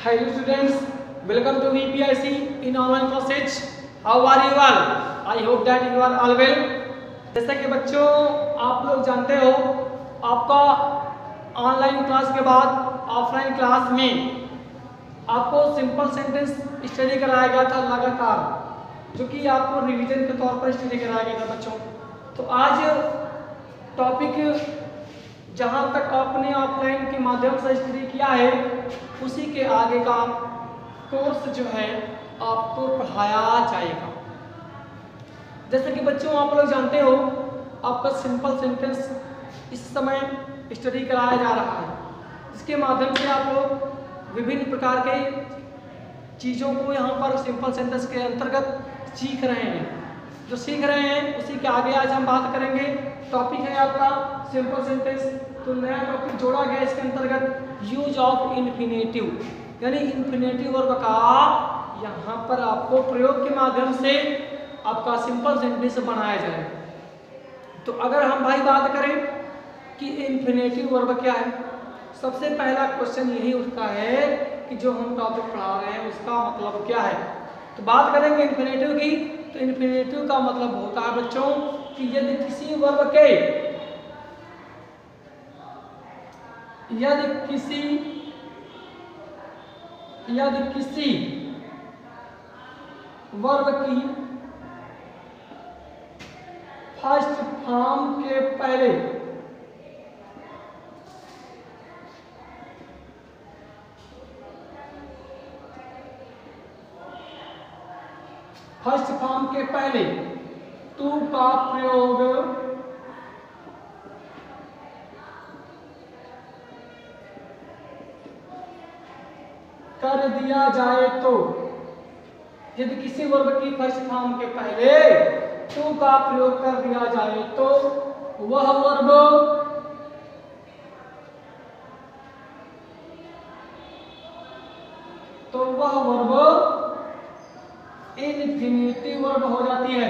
Hello students, welcome to VPIC in online classes. How are you all? I hope that you are all well. जैसा कि बच्चों आप लोग जानते हो, आपका ऑनलाइन क्लास के बाद ऑफलाइन क्लास में आपको सिंपल सेंटेंस स्टडी कराया गया था लगातार, जो कि आपको रिवीजन के तौर पर स्टडी कराया गया था बच्चों। तो आज टॉपिक जहाँ तक आपने ऑफलाइन के माध्यम से स्टडी किया है उसी के आगे का कोर्स जो है आपको पढ़ाया जाएगा। जैसे कि बच्चों आप लोग जानते हो, आपका सिंपल सेंटेंस इस समय स्टडी कराया जा रहा है, जिसके माध्यम से आप लोग विभिन्न प्रकार के चीज़ों को यहाँ पर सिंपल सेंटेंस के अंतर्गत सीख रहे हैं। जो सीख रहे हैं उसी के आगे आज हम बात करेंगे। टॉपिक है आपका सिंपल सेंटेंस। तो नया टॉपिक जोड़ा गया इसके अंतर्गत यूज ऑफ इन्फिनेटिव, यानी इन्फिनेटिव वर्ब का यहाँ पर आपको प्रयोग के माध्यम से आपका सिंपल सेंटेंस बनाया जाए। तो अगर हम भाई बात करें कि इन्फिनेटिव वर्ब क्या है, सबसे पहला क्वेश्चन यही उठता है कि जो हम टॉपिक पढ़ा रहे हैं उसका मतलब क्या है। तो बात करेंगे इन्फिनेटिव की। तो इन्फिनेटिव का मतलब होता है बच्चों कि यदि किसी वर्ब के वर्ब की फर्स्ट फॉर्म के पहले टू का प्रयोग कर दिया जाए तो, यदि किसी वर्ब की फर्स्ट फॉर्म के पहले टू का प्रयोग कर दिया जाए तो वह वर्ब इन्फिनेटिव वर्ब हो जाती है।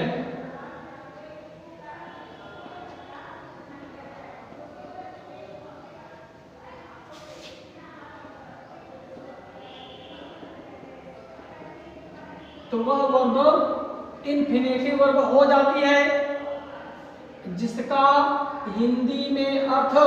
तो वह वर्ब इन्फिनेटिव वर्ब हो जाती है जिसका हिंदी में अर्थ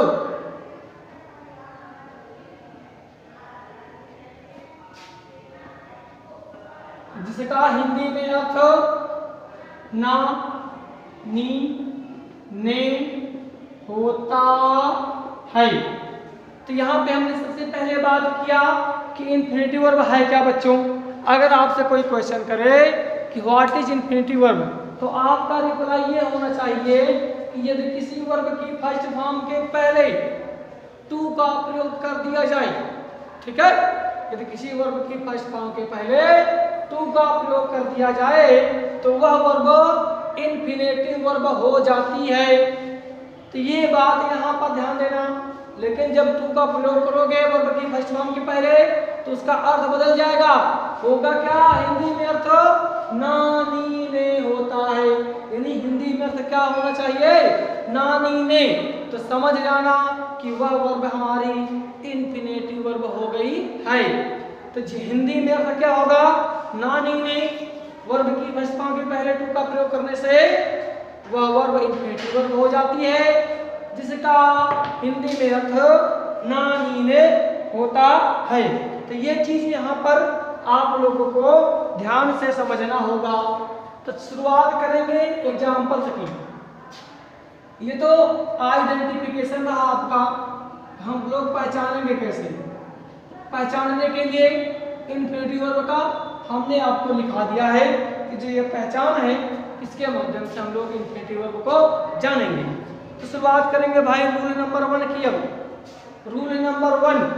ना, नी, ने होता है। तो यहाँ पे हमने सबसे पहले बात किया कि इन्फिनेटिव वर्ब है क्या बच्चों। अगर आपसे कोई क्वेश्चन करे कि व्हाट इज इन्फिनेटिव वर्ब, तो आपका रिप्लाई ये होना चाहिए कि यदि किसी वर्ब की फर्स्ट फॉर्म के पहले टू का प्रयोग कर दिया जाए, ठीक है, यदि किसी वर्ब की फर्स्ट फॉर्म के पहले टू का प्रयोग कर दिया जाए तो वह वर्ब इन्फिनेटिव वर्ब हो जाती है। तो ये बात यहाँ पर ध्यान देना। लेकिन जब टू का प्रयोग करोगे वर्ब की फर्स्ट फॉर्म के पहले तो उसका अर्थ बदल जाएगा। होगा क्या? हिंदी में अर्थ नानी ने होता है, यानी हिंदी में अर्थ क्या होना चाहिए? नानी ने। तो समझ जाना कि वह वर्ब हमारी इन्फिनेटिव वर्ब हो गई है। तो हिंदी में अर्थ क्या होगा? नानी ने। वर्ब की फर्स्ट फॉर्म के पहले टू का प्रयोग करने से वह वर्ब इन्फिनेटिव वर्ब हो जाती है, जिसका हिंदी में अर्थ नानी ने होता है। तो ये चीज यहाँ पर आप लोगों को ध्यान से समझना होगा। तो शुरुआत करेंगे एग्जाम्पल से की। ये तो आइडेंटिफिकेशन रहा आपका, हम लोग पहचानेंगे कैसे। पहचानने के लिए इन्फिनेटिव वर्ब का हमने आपको लिखा दिया है कि जो ये पहचान है इसके माध्यम से हम लोग इन्फिनेटिव वर्ब को जानेंगे। तो शुरुआत करेंगे भाई रूल नंबर 1 की। अब रूल नंबर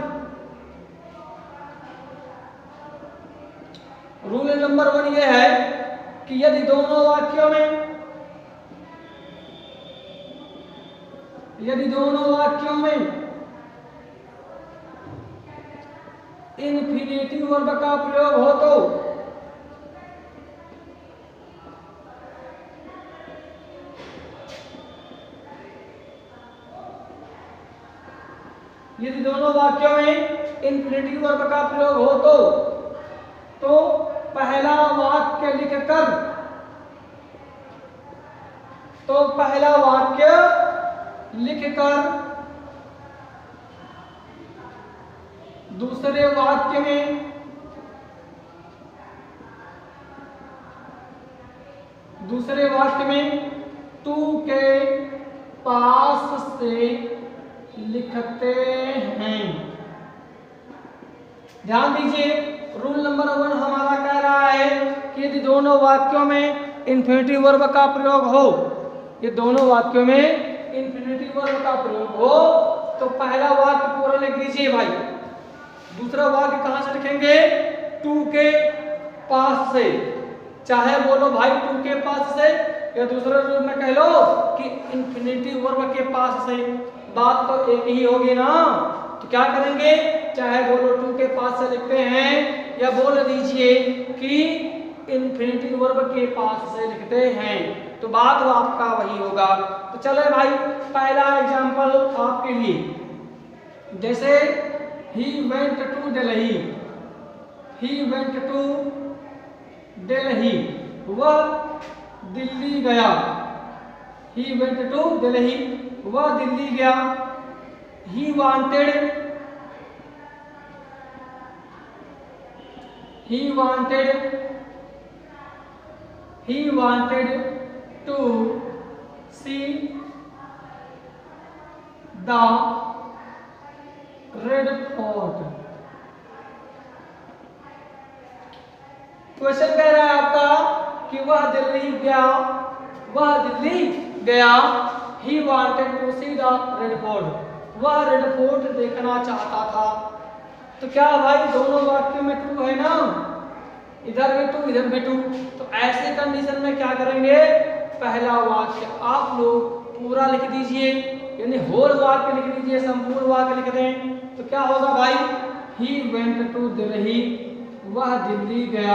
1 ये है कि यदि दोनों वाक्यों में इन्फिनेटिव वर्ब का प्रयोग हो तो यदि दोनों वाक्यों में इंफिनिटिव वर्ब का प्रयोग हो तो पहला वाक्य लिखकर, तो पहला वाक्य लिखकर दूसरे वाक्य में टू के पास से लिखते हैं। ध्यान दीजिए, रूल नंबर 1 हमारा कह रहा है कि यदि दोनों वाक्यों में इंफिनिटिव वर्ब का प्रयोग हो, ये दोनों वाक्यों में इंफिनिटिव वर्ब का प्रयोग हो तो पहला वाक्य पूरा लिख लीजिए भाई। दूसरा वाक्य कहां से लिखेंगे? टू के पास से। चाहे बोलो भाई टू के पास से या दूसरे रूप में कह लो कि इंफिनिटिव वर्ब के पास से, बात तो एक ही होगी ना। तो क्या करेंगे, चाहे बोलो टू के पास से लिखते हैं या बोल दीजिए कि इंफिनिटिव वर्ब के पास से लिखते हैं, तो बात वो आपका वही होगा। तो चले भाई पहला एग्जांपल आपके लिए, जैसे he went to Delhi, he went to Delhi, वह दिल्ली गया। he went to Delhi, वह दिल्ली गया। he wanted to see the Red Fort. Question कह रहा है आपका कि वह दिल्ली गया। He wanted to see the Red Fort, वह रेड फोर्ट देखना चाहता था। तो क्या भाई दोनों वाक्यों में टू है ना, इधर भी टू इधर भी टू। तो ऐसे कंडीशन में क्या करेंगे, पहला वाक्य आप लोग पूरा लिख दीजिए, यानी होल वाक्य लिख दीजिए, संपूर्ण वाक्य लिख दें। तो क्या होगा भाई, ही वेंट टू दिल्ली, वह दिल्ली गया।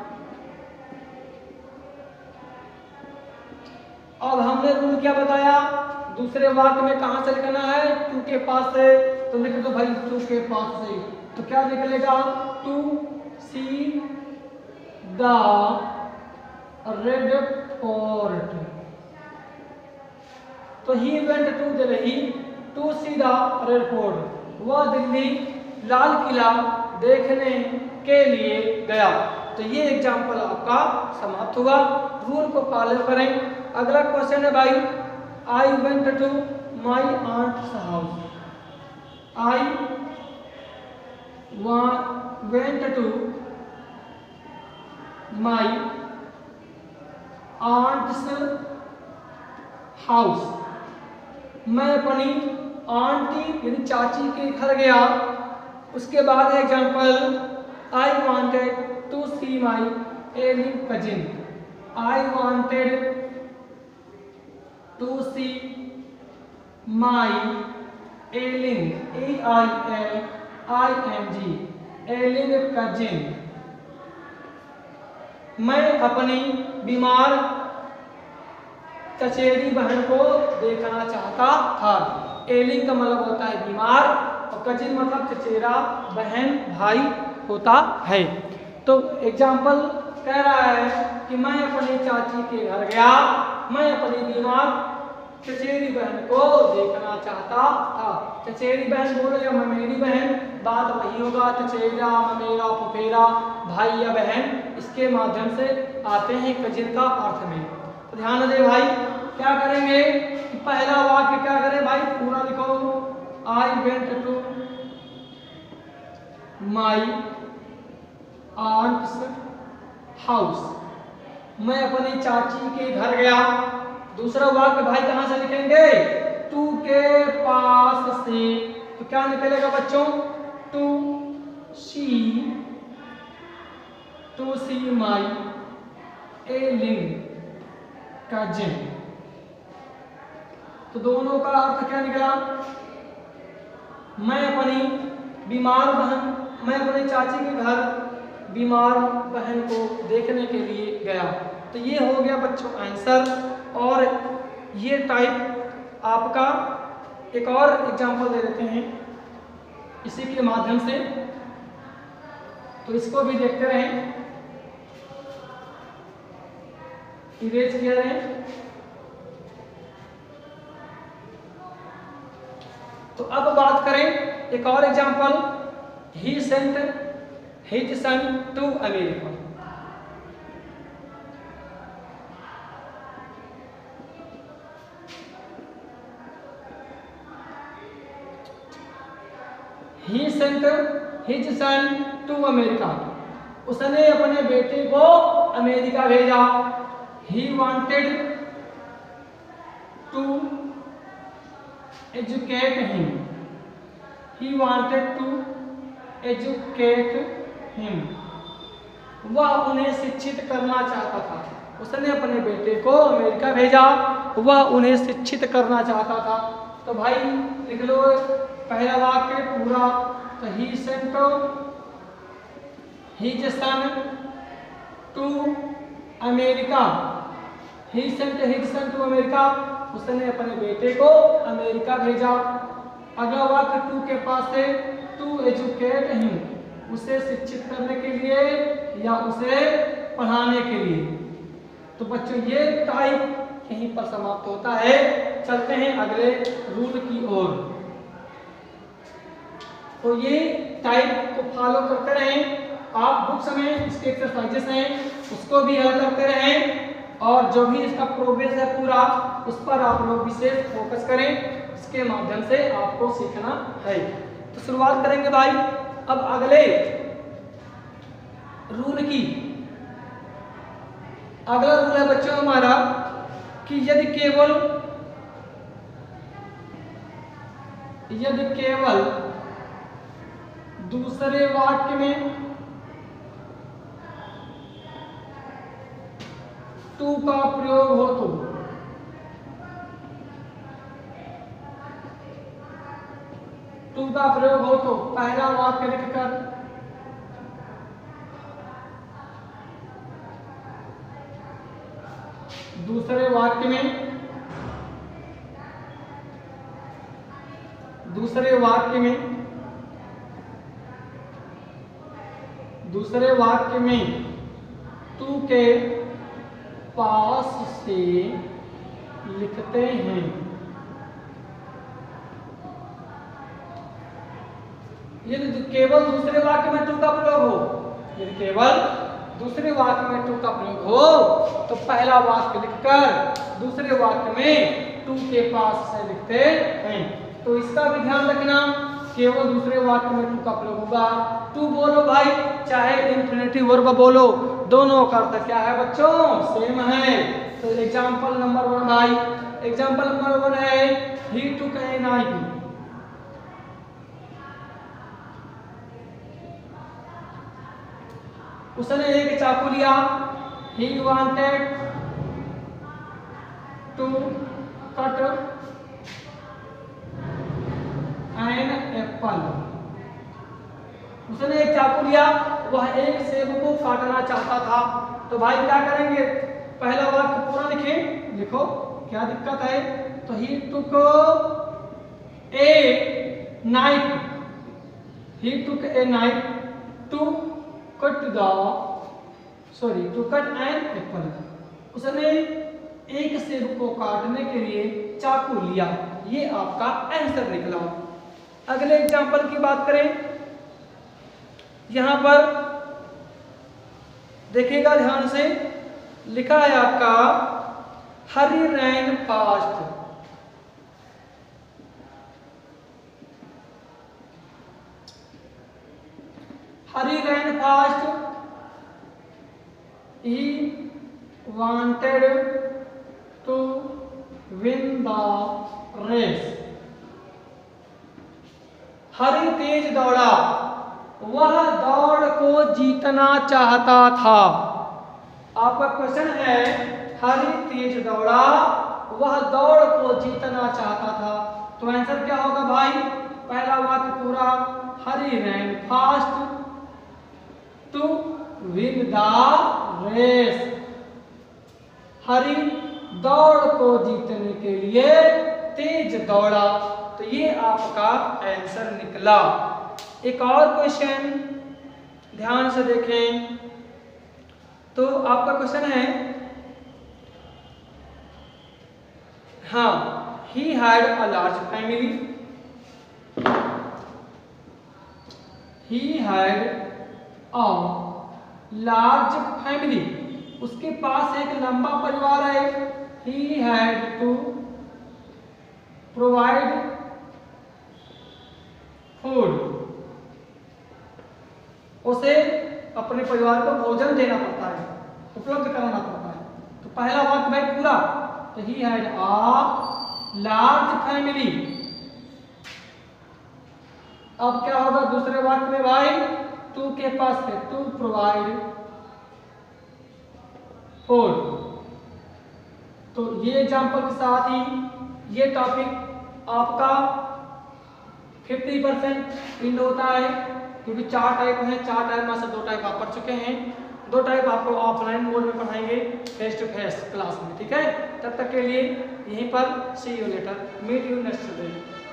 अब हमने रूल क्या बताया, दूसरे वाक्य में कहां से लिखना है, टू के पास से। तो लिख दो भाई टू के पास से। तो क्या निकलेगा, to see the Red Fort. तो he went to Delhi to see the Red Fort, वह दिल्ली लाल किला देखने के लिए गया। तो ये एग्जाम्पल आपका समाप्त हुआ। रूल को फॉलो करें। अगला क्वेश्चन है भाई, I went to my aunt's house. I went to my aunt's house, मैं अपनी आंटी यानी चाची के घर गया। उसके बाद example, I wanted to see my ailing cousin. I wanted to see my ailing, AILING, ailing cousin. मैं अपनी बीमार चचेरी बहन को देखना चाहता था। एलिंग का मतलब होता है बीमार और कजिन मतलब चचेरा बहन भाई होता है। तो एग्जाम्पल कह रहा है कि मैं अपनी चाची के घर गया, मैं अपनी बीमार चचेरी बहन को देखना चाहता था। चचेरी बहन बोलो या ममेरी बहन, बात वही होगा। चचेरा, ममेरा, फुफेरा, भाई या बहन इसके माध्यम से आते हैं कजिन का अर्थ में। तो ध्यान दे भाई, क्या करेंगे कि पहला वाक्य क्या करें भाई, पूरा लिखो। I went to my aunt's house, मैं अपनी चाची के घर गया। दूसरा वाक्य भाई कहां से लिखेंगे, टू के पास से। तो क्या निकलेगा बच्चों, to see my ailing cousin. तो दोनों का अर्थ क्या निकला, मैं अपनी चाची के घर बीमार बहन को देखने के लिए गया। तो ये हो गया बच्चों आंसर। और ये टाइप आपका एक और एग्जांपल दे देते हैं। इसी के माध्यम से। तो इसको भी देखते रहें, इरेज किया रहें। तो अब बात करें एक और example, he sent his son to America. He sent his son to America, उसने अपने बेटे को अमेरिका भेजा। He wanted to educate him, he wanted to educate him, वह उन्हें शिक्षित करना चाहता था। उसने अपने बेटे को अमेरिका भेजा, वह उन्हें शिक्षित करना चाहता था। तो भाई लिख लो पहला वाक्य पूरा। तो he sent his son to America, he sent his son to America, उसने अपने बेटे को अमेरिका भेजा। अगला वाक्य टू के पास है, टू एजुकेट हिम, उसे शिक्षित करने के लिए या उसे पढ़ाने के लिए। तो बच्चों ये टाइप यहीं पर समाप्त होता है। चलते हैं अगले रूल की ओर। तो ये टाइप को फॉलो करते रहें आप। बुक्स में इसके एक्सरसाइजेस हैं, उसको भी हल करते रहें, और जो भी इसका प्रोग्रेस है पूरा, उस पर आप लोग विशेष फोकस करें। इसके माध्यम से आपको सीखना है। तो शुरुआत करेंगे भाई अब अगले रूल की। अगला रूल है बच्चों हमारा कि यदि केवल दूसरे वाक्य में टू का प्रयोग हो तो टू का प्रयोग हो तो पहला वाक्य लिखकर दूसरे वाक्य में टू के पास से लिखते हैं। यदि केवल दूसरे वाक्य में टू का प्रयोग हो, यदि केवल दूसरे वाक्य में टू का प्रयोग हो तो पहला वाक्य लिखकर दूसरे वाक्य में टू के पास से लिखते हैं। तो इसका भी ध्यान रखना, केवल दूसरे वाक्य में टू का प्रयोग होगा। टू बोलो भाई, चाहे इंफिनिटिव वर्ब बोलो, दोनों का अर्थ क्या है बच्चों? सेम है। तो एग्जाम्पल नंबर 1 भाई, एग्जाम्पल नंबर 1 है ही टूक ए नाइफ, उसने एक चाकू लिया। He wanted to cut an apple, उसने एक चाकू लिया, वह एक सेब को काटना चाहता था। तो भाई क्या करेंगे, पहला वाक्य पूरा लिखें, लिखो क्या दिक्कत है। तो he took a knife, he took a knife to cut an apple, उसने एक सेब को काटने के लिए चाकू लिया। ये आपका आंसर निकला। अगले एग्जाम्पल की बात करें, यहां पर देखिएगा ध्यान से, लिखा है आपका Hari ran fast, Hari ran fast, he wanted to win the race, Hari तेज दौड़ा, वह दौड़ को जीतना चाहता था। आपका क्वेश्चन है हरी तेज दौड़ा, वह दौड़ को जीतना चाहता था। तो आंसर क्या होगा भाई, पहला वाक्य पूरा, Hari ran fast to win the race, Hari दौड़ को जीतने के लिए तेज दौड़ा। तो ये आपका आंसर निकला। एक और क्वेश्चन ध्यान से देखें। तो आपका क्वेश्चन है, हाँ, he had a large family, he had a large family, उसके पास एक लंबा परिवार है। He had to provide food, उसे अपने परिवार को भोजन देना पड़ता है, उपलब्ध कराना पड़ता है। तो पहला वाक्य भाई पूरा, तो he had a large family. अब क्या होगा दूसरे वाक्य में भाई, टू के पास है टू प्रोवाइड फूड। तो ये एग्जाम्पल के साथ ही ये टॉपिक आपका 50% इंड होता है, क्योंकि 4 टाइप है, 4 टाइप में से 2 टाइप आप पढ़ चुके हैं, 2 टाइप आपको ऑफलाइन मोड में पढ़ाएंगे फेस टू फेस क्लास में, ठीक है। तब तक के लिए यहीं पर see you later, meet you next day.